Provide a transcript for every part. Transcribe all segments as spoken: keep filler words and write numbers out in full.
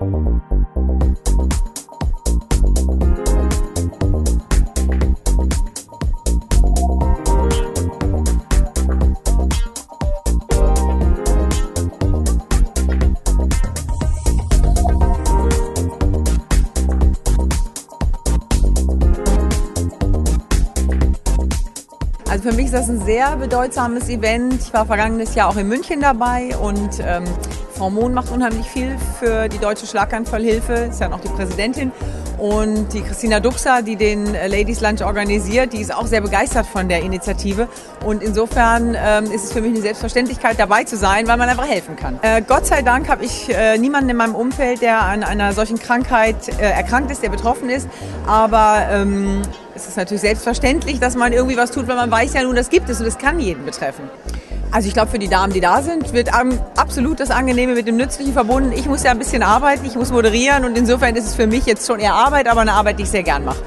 Also für mich ist das ein sehr bedeutsames Event. Ich war vergangenes Jahr auch in München dabei und ähm, Frau Mohn macht unheimlich viel für die Deutsche Schlaganfallhilfe, ist ja noch die Präsidentin. Und die Christina Duxer, die den Ladies Lunch organisiert, die ist auch sehr begeistert von der Initiative. Und insofern ähm, ist es für mich eine Selbstverständlichkeit, dabei zu sein, weil man einfach helfen kann. Äh, Gott sei Dank habe ich äh, niemanden in meinem Umfeld, der an einer solchen Krankheit äh, erkrankt ist, der betroffen ist. Aber ähm, es ist natürlich selbstverständlich, dass man irgendwie was tut, weil man weiß ja nun, das gibt es und das kann jeden betreffen. Also ich glaube, für die Damen, die da sind, wird absolut das Angenehme mit dem Nützlichen verbunden. Ich muss ja ein bisschen arbeiten, ich muss moderieren und insofern ist es für mich jetzt schon eher Arbeit, aber eine Arbeit, die ich sehr gern mache.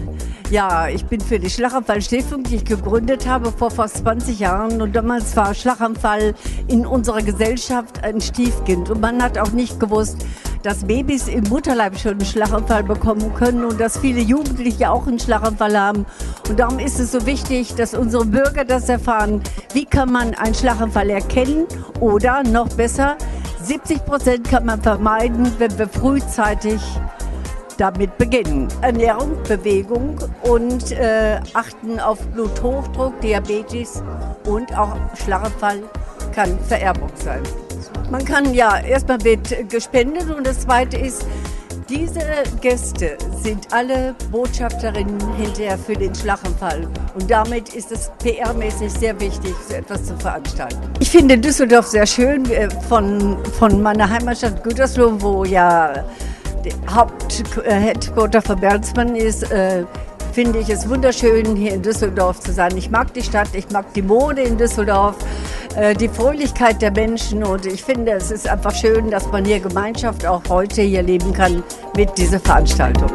Ja, ich bin für die Schlaganfall-Stiftung, die ich gegründet habe vor fast zwanzig Jahren. Und damals war Schlaganfall in unserer Gesellschaft ein Stiefkind. Und man hat auch nicht gewusst, dass Babys im Mutterleib schon einen Schlaganfall bekommen können und dass viele Jugendliche auch einen Schlaganfall haben. Und darum ist es so wichtig, dass unsere Bürger das erfahren. Wie kann man einen Schlaganfall erkennen? Oder noch besser, siebzig Prozent kann man vermeiden, wenn wir frühzeitig damit beginnen. Ernährung, Bewegung und äh, achten auf Bluthochdruck, Diabetes und auch Schlaganfall kann Vererbung sein. Man kann ja, erstmal wird gespendet und das Zweite ist, diese Gäste sind alle Botschafterinnen hinterher für den Schlaganfall. Und damit ist es P R-mäßig sehr wichtig, so etwas zu veranstalten. Ich finde Düsseldorf sehr schön, von, von meiner Heimatstadt Gütersloh, wo ja Haupt-Headquarter von Bertelsmann ist, äh, finde ich es wunderschön, hier in Düsseldorf zu sein. Ich mag die Stadt, ich mag die Mode in Düsseldorf, äh, die Fröhlichkeit der Menschen und ich finde, es ist einfach schön, dass man hier Gemeinschaft auch heute hier leben kann mit dieser Veranstaltung.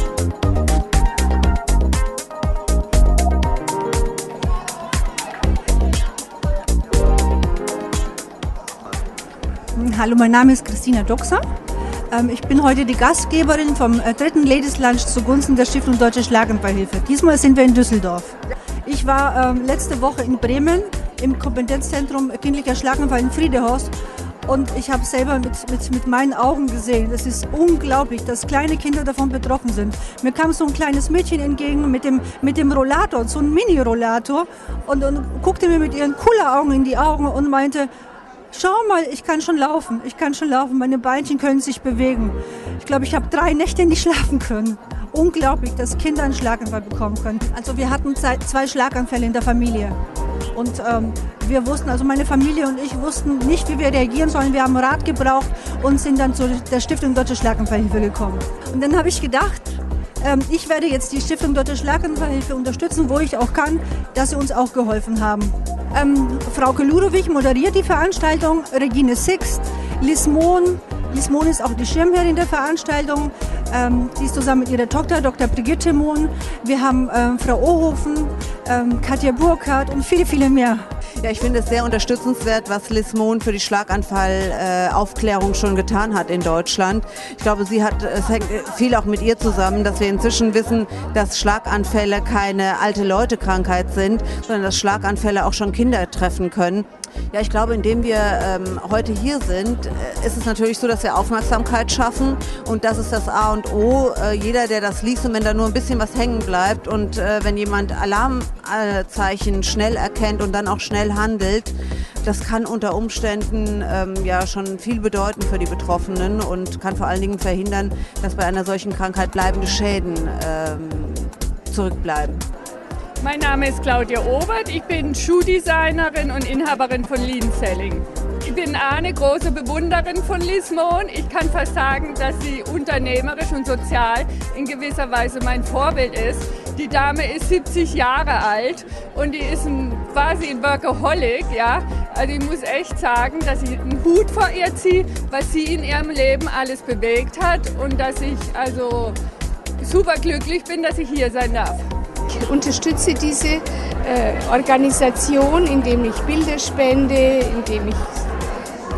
Hallo, mein Name ist Christina Duxer. Ich bin heute die Gastgeberin vom dritten Ladies Lunch zugunsten der Stiftung Deutsche Schlaganfallhilfe. Diesmal sind wir in Düsseldorf. Ich war ähm, letzte Woche in Bremen im Kompetenzzentrum Kindlicher Schlaganfall in Friedehorst und ich habe selber mit, mit, mit meinen Augen gesehen, es ist unglaublich, dass kleine Kinder davon betroffen sind. Mir kam so ein kleines Mädchen entgegen mit dem, mit dem Rollator, so ein Mini-Rollator und, und guckte mir mit ihren Kulleraugen in die Augen und meinte, schau mal, ich kann schon laufen, ich kann schon laufen, meine Beinchen können sich bewegen. Ich glaube, ich habe drei Nächte nicht schlafen können. Unglaublich, dass Kinder einen Schlaganfall bekommen können. Also wir hatten zwei Schlaganfälle in der Familie. Und ähm, wir wussten, also meine Familie und ich wussten nicht, wie wir reagieren sollen. Wir haben Rat gebraucht und sind dann zu der Stiftung Deutsche Schlaganfallhilfe gekommen. Und dann habe ich gedacht, ähm, ich werde jetzt die Stiftung Deutsche Schlaganfallhilfe unterstützen, wo ich auch kann, dass sie uns auch geholfen haben. Ähm, Frauke Ludowig moderiert die Veranstaltung, Regine Sixt, Liz Mohn. Liz Mohn ist auch die Schirmherrin der Veranstaltung. Ähm, sie ist zusammen mit ihrer Tochter, Doktor Brigitte Mohn. Wir haben ähm, Frau Ohofen, ähm, Katja Burkhardt und viele, viele mehr. Ja, ich finde es sehr unterstützenswert, was Liz Mohn für die Schlaganfallaufklärung äh, schon getan hat in Deutschland. Ich glaube, sie hat, es hängt viel auch mit ihr zusammen, dass wir inzwischen wissen, dass Schlaganfälle keine alte Leute-Krankheit sind, sondern dass Schlaganfälle auch schon Kinder treffen können. Ja, ich glaube, indem wir ähm, heute hier sind, äh, ist es natürlich so, dass wir Aufmerksamkeit schaffen und das ist das A und O. Äh, jeder, der das liest und wenn da nur ein bisschen was hängen bleibt und äh, wenn jemand Alarmzeichen schnell erkennt und dann auch schnell handelt, das kann unter Umständen ähm, ja schon viel bedeuten für die Betroffenen und kann vor allen Dingen verhindern, dass bei einer solchen Krankheit bleibende Schäden ähm, zurückbleiben. Mein Name ist Claudia Obert, ich bin Schuhdesignerin und Inhaberin von Lean Selling. Ich bin auch eine große Bewunderin von Liz Mohn. Ich kann fast sagen, dass sie unternehmerisch und sozial in gewisser Weise mein Vorbild ist. Die Dame ist siebzig Jahre alt und die ist ein, quasi ein Workaholic. Ja? Also ich muss echt sagen, dass ich einen Hut vor ihr ziehe, was sie in ihrem Leben alles bewegt hat und dass ich also super glücklich bin, dass ich hier sein darf. Ich unterstütze diese äh, Organisation, indem ich Bilder spende, indem ich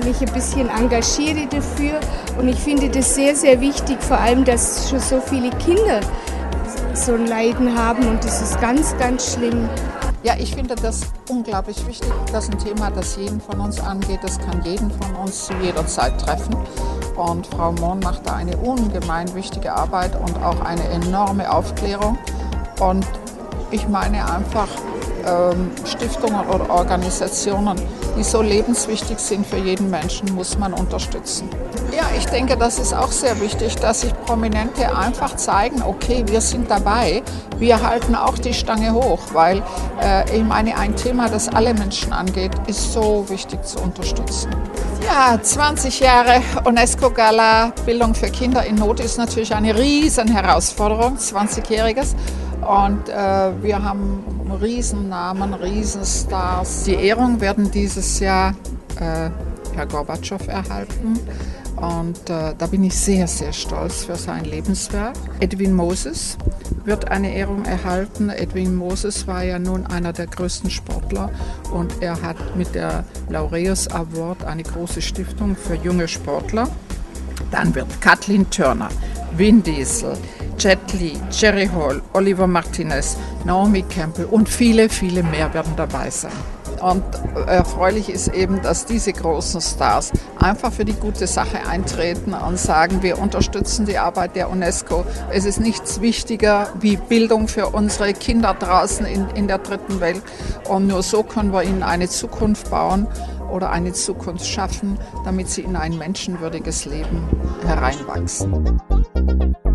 mich ein bisschen engagiere dafür. Und ich finde das sehr, sehr wichtig, vor allem, dass schon so viele Kinder so ein Leiden haben und das ist ganz, ganz schlimm. Ja, ich finde das unglaublich wichtig. Das ist ein Thema, das jeden von uns angeht. Das kann jeden von uns zu jeder Zeit treffen. Und Frau Mohn macht da eine ungemein wichtige Arbeit und auch eine enorme Aufklärung. Und ich meine einfach, ähm, Stiftungen oder Organisationen, die so lebenswichtig sind für jeden Menschen, muss man unterstützen. Ja, ich denke, das ist auch sehr wichtig, dass sich Prominente einfach zeigen, okay, wir sind dabei, wir halten auch die Stange hoch, weil äh, ich meine, ein Thema, das alle Menschen angeht, ist so wichtig zu unterstützen. Ja, zwanzig Jahre UNESCO-Gala Bildung für Kinder in Not ist natürlich eine riesen Herausforderung, zwanzigjähriges. Und äh, wir haben Riesennamen, Riesenstars. Die Ehrung werden dieses Jahr äh, Herr Gorbatschow erhalten. Und äh, da bin ich sehr, sehr stolz für sein Lebenswerk. Edwin Moses wird eine Ehrung erhalten. Edwin Moses war ja nun einer der größten Sportler und er hat mit der Laureus Award eine große Stiftung für junge Sportler. Dann wird Kathleen Turner, Vin Diesel, Jet Li, Jerry Hall, Oliver Martinez, Naomi Campbell und viele, viele mehr werden dabei sein. Und erfreulich ist eben, dass diese großen Stars einfach für die gute Sache eintreten und sagen, wir unterstützen die Arbeit der UNESCO. Es ist nichts wichtiger wie Bildung für unsere Kinder draußen in, in der dritten Welt. Und nur so können wir ihnen eine Zukunft bauen oder eine Zukunft schaffen, damit sie in ein menschenwürdiges Leben hereinwachsen.